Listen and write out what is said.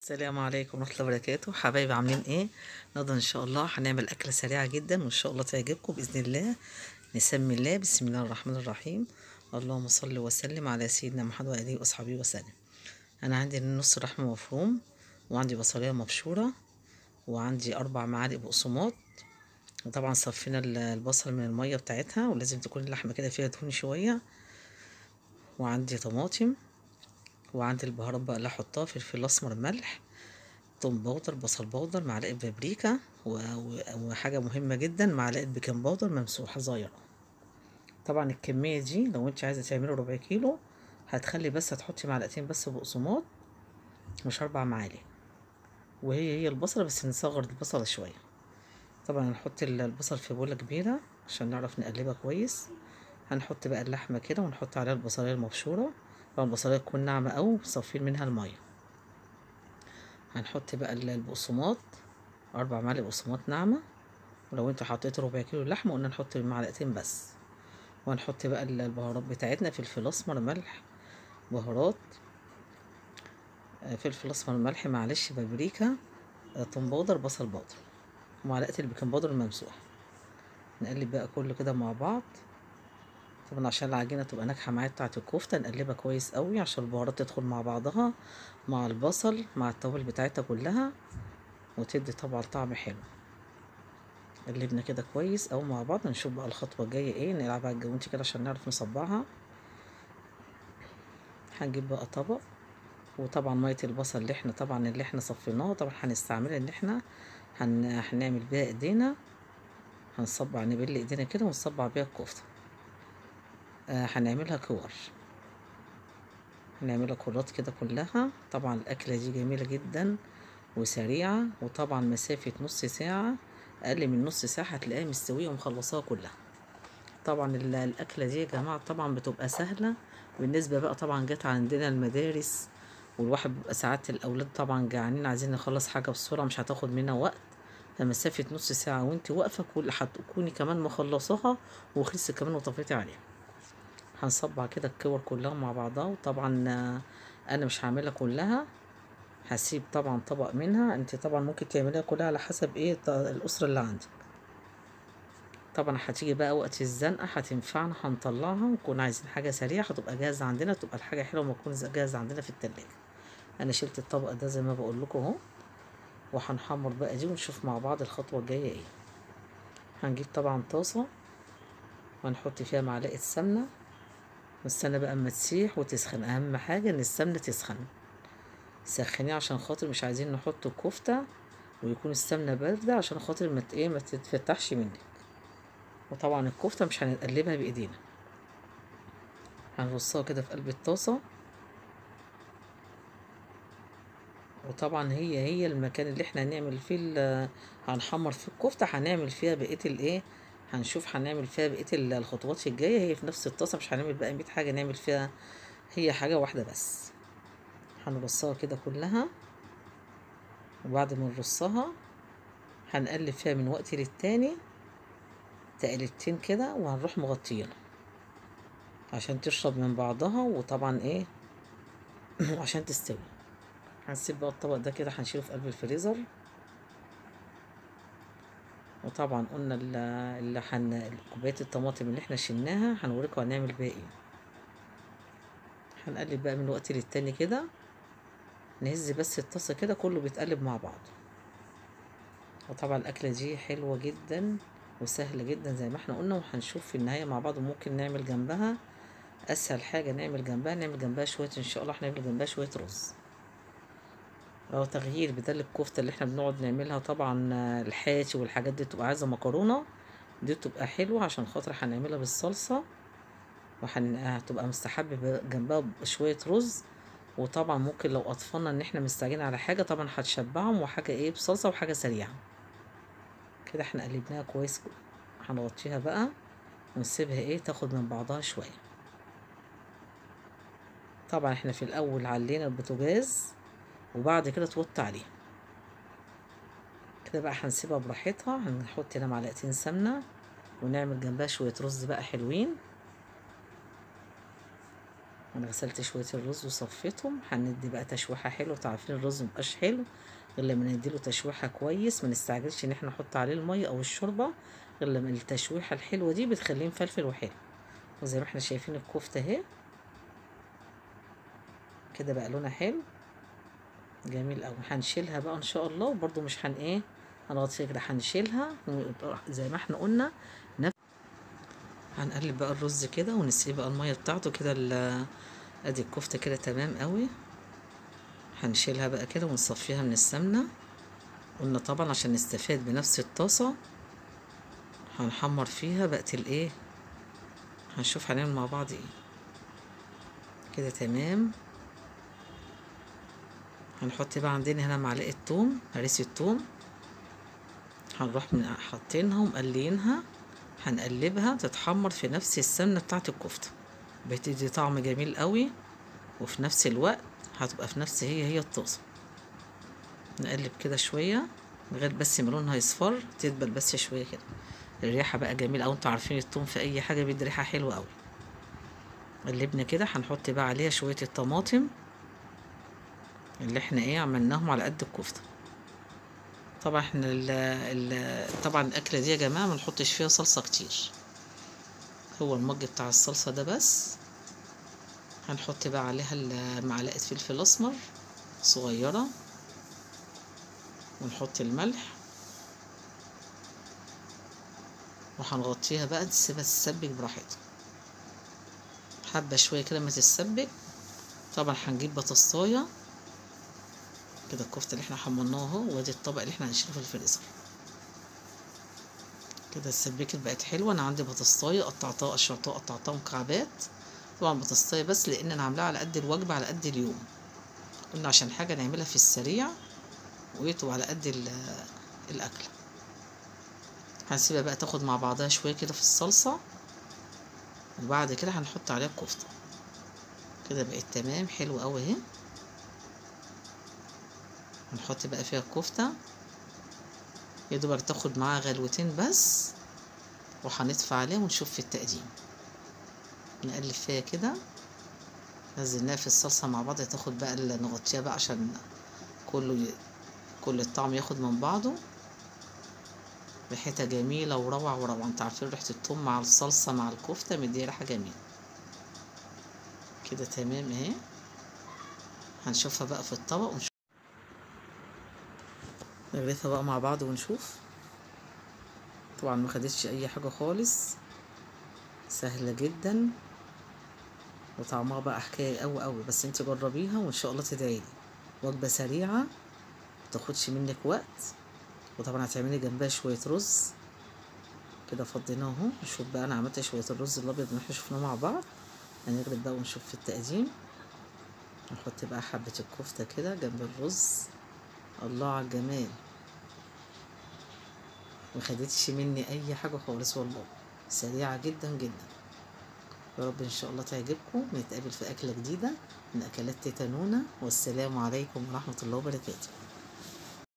السلام عليكم ورحمة الله وبركاته. حبايبي عاملين ايه؟ النهارده ان شاء الله هنعمل اكلة سريعة جدا وان شاء الله تعجبكم بإذن الله. نسمي الله بسم الله الرحمن الرحيم. اللهم صل وسلم على سيدنا محمد وآله وأصحابه وسلم. انا عندي نص لحمة مفروم، وعندي بصلية مبشورة، وعندي 4 معالق بقسماط. وطبعا صفينا البصل من المية بتاعتها، ولازم تكون اللحمة كده فيها دهون شوية. وعندي طماطم، وعندي البهارات بقى اللي هحطها: فلفل اسمر، ملح، توم باودر، بصل باودر، معلقة بابريكا، وحاجة مهمة جدا معلقة بيكنج باودر ممسوحة صغيرة. طبعا الكمية دي لو انت عايزة تعملي ربع كيلو هتخلي بس هتحطي معلقتين بس بقسماط، مش 4 معالق. وهي البصلة بس نصغر البصلة شوية. طبعا هنحط البصل في بولة كبيرة عشان نعرف نقلبها كويس. هنحط بقى اللحمة كده ونحط عليها البصلية المبشورة. طبعا البصلية تكون ناعمة أوي صافين منها المية. هنحط بقى البقسماط، 4 معالق بقسماط ناعمة. ولو انت حطيت ربع كيلو لحمة قلنا نحط معلقتين بس. وهنحط بقى البهارات بتاعتنا: فلفل اسمر، ملح، بهارات، فلفل اسمر، ملح، معلش، بابريكا، توم باودر، بصل باودر، ومعلقة البيكنج باودر الممسوح. نقلب بقى كله كده مع بعض. طبعا عشان العجينة تبقى ناجحة معايا بتاعة الكفتة نقلبها كويس قوي عشان البهارات تدخل مع بعضها مع البصل مع التوابل بتاعتها كلها، وتدي طبعا طعم حلو. قلبنا كده كويس أوي مع بعض. نشوف بقى الخطوة الجاية ايه. نلعب على الجوانتي كده عشان نعرف نصبعها. هنجيب بقى طبق، وطبعا مية البصل اللي احنا صفيناها طبعا هنستعملها ان احنا هنعمل بيها ايدينا. نبل ايدينا كده ونصبع بيها الكفتة. هنعملها كور. هنعملها كرات كده كلها. طبعا الأكلة دي جميلة جدا وسريعة، وطبعا مسافة نص ساعة، أقل من نص ساعة هتلاقيها مستوية ومخلصاها كلها. طبعا الأكلة دي يا جماعة طبعا بتبقى سهلة بالنسبة بقى. طبعا جت عندنا المدارس، والواحد بيبقى ساعات الأولاد طبعا جعانين عايزين نخلص حاجة بسرعة مش هتاخد منا وقت. فمسافة نص ساعة وانت واقفة هتكوني كمان مخلصاها وخلصت كمان وطفيتي عليها. هنصبع كده الكور كلها مع بعضها. وطبعا انا مش هعملها كلها، هسيب طبعا طبق منها. انت طبعا ممكن تعمليها كلها على حسب ايه الأسرة اللي عندك. طبعا هتيجي بقى وقت الزنقة هتنفعنا، هنطلعها ونكون عايزين حاجة سريعة هتبقى جاهزة عندنا، تبقى الحاجة حلوة ما تكون جاهزة عندنا في التلاجة. انا شلت الطبق ده زي ما بقول لكم اهو. وهنحمر بقى دي ونشوف مع بعض الخطوة الجاية ايه. هنجيب طبعا طاسة وهنحط فيها معلقة سمنة، والسمنة بقى اما تسيح وتسخن. اهم حاجة ان السمنة تسخن. سخنيه عشان خاطر مش عايزين نحط الكفتة ويكون السمنة باردة عشان خاطر ما تتفتحش منك. وطبعا الكفتة مش هنقلبها بايدينا، هنرصها كده في قلب الطاسة. وطبعا هي المكان اللي احنا هنعمل فيه هنحمر فيه الكفتة هنعمل فيها بقية الايه. هنشوف هنعمل فيها بقية الخطوات الجاية. هي في نفس الطاسة، مش هنعمل بقى 100 حاجة نعمل فيها، هي حاجة واحدة بس. هنرصها كده كلها، وبعد ما نرصها هنقلب فيها من وقت للتاني تقلبتين كده، وهنروح مغطيينها عشان تشرب من بعضها. وطبعا ايه عشان تستوي. هنسيب بقى الطبق ده كده هنشيله في قلب الفريزر. وطبعا قلنا كوباية الطماطم اللي احنا شلناها هنوريكم هنعمل بيها ايه. هنقلب بقى من وقت للتاني كده، نهز بس الطاسة كده كله بيتقلب مع بعض. وطبعا الأكلة دي حلوة جدا وسهلة جدا زي ما احنا قلنا. وهنشوف في النهاية مع بعض ممكن نعمل جنبها أسهل حاجة نعمل جنبها شوية إن شاء الله هنعمل جنبها شوية رز. لو تغيير بدل الكفتة اللي احنا بنقعد نعملها طبعا الحاشي والحاجات دي تبقى عايزة مكرونة، دي تبقى حلوة عشان خاطر هنعملها بالصلصة. هتبقى مستحب جنبها بشوية رز. وطبعا ممكن لو أطفالنا إن احنا مستعجلين على حاجة طبعا هتشبعهم، وحاجة ايه بصلصة وحاجة سريعة كده. احنا قلبناها كويس. هنغطيها بقى ونسيبها ايه تاخد من بعضها شوية. طبعا احنا في الأول علينا البوتاجاز وبعد كده توطي عليه كده. بقى هنسيبها براحتها. هنحط هنا معلقتين سمنة ونعمل جنبها شوية رز بقى حلوين. انا غسلت شويه الرز وصفيتهم. هندي بقى تشويحه حلوه. تعرفين الرز مبقاش حلو غير لما نديله تشويحه كويس، ما نستعجلش ان احنا نحط عليه الميه او الشوربه، غير لما التشويحه الحلوه دي بتخليه مفلفل وحلو. وزي ما احنا شايفين الكفته اهي كده بقى لونها حلو جميل قوي. هنشيلها بقى ان شاء الله، وبرده مش هنغطيها كده، هنشيلها زي ما احنا قلنا. هنقلب بقى الرز كده ونسقيه بقى الميه بتاعته كده. ادي الكفته كده تمام قوي. هنشيلها بقى كده ونصفيها من السمنه. قلنا طبعا عشان نستفاد بنفس الطاسه هنحمر فيها بقت الايه. هنشوف هنعمل مع بعض ايه. كده تمام. هنحط بقى عندنا هنا معلقه توم، هريسه توم. هنروح حاطينها ومقلينها. هنقلبها تتحمر في نفس السمنه بتاعه الكفته، بتدي طعم جميل قوي، وفي نفس الوقت هتبقى في نفس هي الطاسه. نقلب كده شويه لغايه بس ما لونها يصفر، تدبل بس شويه كده. الريحه بقى جميله قوي. انتوا عارفين التوم في اي حاجه بيدي ريحه حلوه قوي. قلبنا كده. هنحط بقى عليها شويه الطماطم اللي احنا عملناهم على قد الكفته. طبعا احنا طبعا الاكله دي يا جماعه ما نحطش فيها صلصه كتير، هو المج بتاع الصلصه ده بس. هنحط بقى عليها معلقه فلفل اسمر صغيره، ونحط الملح، وهنغطيها بقى نسيبها تتسبك براحتها حبه شويه كده ما تتسبك. طبعا هنجيب بطاطسايه كده. الكفته اللي احنا حمرناها اهو، وادي الطبق اللي احنا هنشيله في الفريزر كده. اتسبكت بقت حلوه. انا عندي بطاطسايه قطعتها مكعبات. طبعا بطاطسايه بس لان انا عاملاها على قد الوجبه على قد اليوم. قلنا عشان حاجه نعملها في السريع ويتو على قد الاكل. هنسيبها بقى تاخد مع بعضها شويه كده في الصلصه، وبعد كده هنحط عليها الكفته. كده بقت تمام حلوه قوي اهي. هنحط بقى فيها الكفته يا دوبك تاخد معاها غلوتين بس، وهنطفي عليها ونشوف في التقديم. نقلب فيها كده. نزلناها في الصلصه مع بعض، تاخد بقى نغطيها بقى عشان كل الطعم ياخد من بعضه. ريحتها جميله وروعه وروعه. انتوا عارفين ريحه الثوم مع الصلصه مع الكفته مديه ريحه جميله. كده تمام اهي. هنشوفها بقى في الطبق ونشوف. نغرفها بقى مع بعض ونشوف. طبعا ما خدتش اي حاجه خالص، سهله جدا، وطعمها بقى حكايه قوي قوي. بس انت جربيها وان شاء الله تدعيلي. وجبه سريعه متاخدش منك وقت. وطبعا هتعملي جنبها شويه رز كده. فضيناه اهو. نشوف بقى انا عملت شويه الرز الابيض اللي احنا شفناه مع بعض. هنغرب بقى ونشوف في التقديم. نحط بقى حبه الكفته كده جنب الرز. الله على الجمال. مخدتش مني اي حاجه خالص والله، سريعه جدا جدا. يا رب ان شاء الله تعجبكم. نتقابل في اكله جديده من اكلات تيتا نونا. والسلام عليكم ورحمه الله وبركاته.